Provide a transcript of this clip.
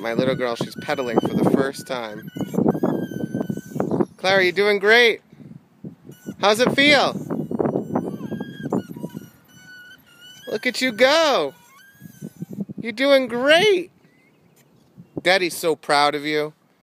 my little girl, she's pedaling for the first time. Clara, you're doing great. How's it feel? Look at you go. You're doing great. Daddy's so proud of you.